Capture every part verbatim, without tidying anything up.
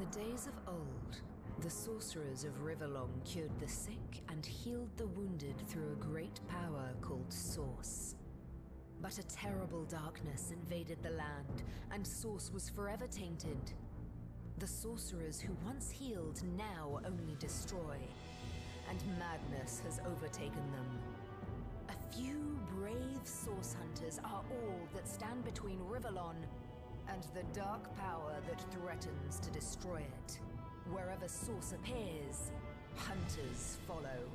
days of old, the sorcerers of Rivellon cured the sick and healed the wounded through a great power called Source. But a terrible darkness invaded the land, and Source was forever tainted. The sorcerers who once healed now only destroy, and madness has overtaken them. A few brave Source hunters are all that stand between Rivellon and the dark power that threatens to destroy it. Wherever Source appears, hunters follow.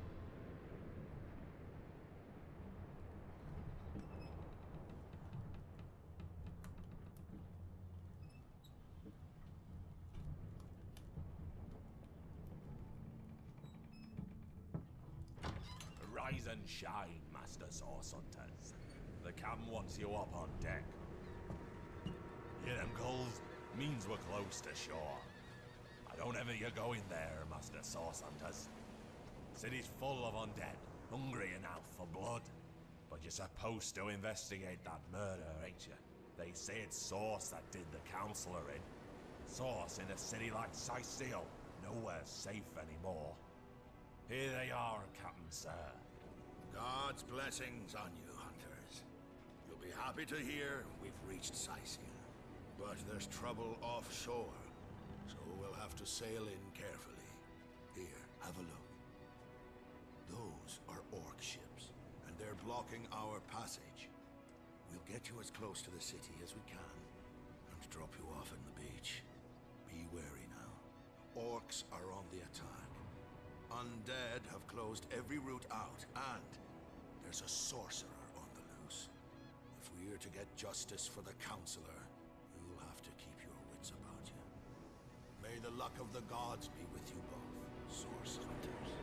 Rise and shine, Master Source Hunters. The captain wants you up on deck. Hear them gulls? Means we're close to shore. I don't ever you go in there, Master Source Hunters. City's full of undead, hungry enough for blood. But you're supposed to investigate that murder, ain't you? They say it's Source that did the Counselor in. Source in a city like Cyseal, nowhere's safe anymore. Here they are, Captain Sir. God's blessings on you, hunters. You'll be happy to hear we've reached Cyseal. But there's trouble offshore, so we'll have to sail in carefully. Here, have a look. Those are orc ships, and they're blocking our passage. We'll get you as close to the city as we can, and drop you off on the beach. Be wary now. Orcs are on the attack. Undead have closed every route out, and there's a sorcerer on the loose. If we're to get justice for the Counselor, you'll have to keep your wits about you. May the luck of the gods be with you both, Source Hunters.